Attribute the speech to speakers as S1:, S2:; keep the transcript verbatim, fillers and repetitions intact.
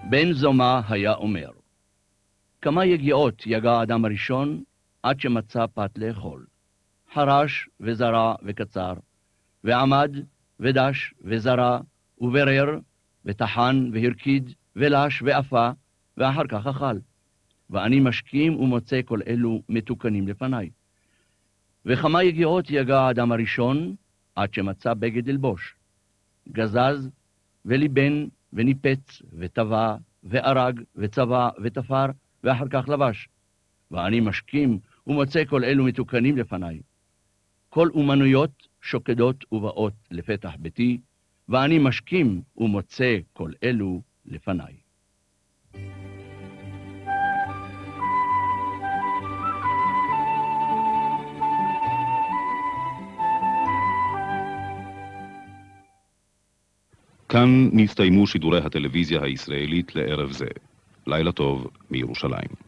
S1: בן זומא היה אומר, כמה יגיעות יגע האדם הראשון עד שמצא פת לאכול. חרש וזרע וקצר, ועמד ודש וזרע וברר וטחן והרקיד ולש ואפה, ואחר כך אכל. ואני משכים ומוצא כל אלו מתוקנים לפניי. וכמה יגיעות יגע האדם הראשון עד שמצא בגד ללבוש. גזז וליבן וניפץ וטבע וארג וצבע ותפר, ואחר כך לבש. ואני משכים ומוצא כל אלו מתוקנים לפניי. כל אומנויות שוקדות ובאות לפתח ביתי, ואני משכים ומוצא כל אלו לפניי.
S2: כאן נסתיימו שידורי הטלוויזיה הישראלית לערב זה. לילה טוב מירושלים.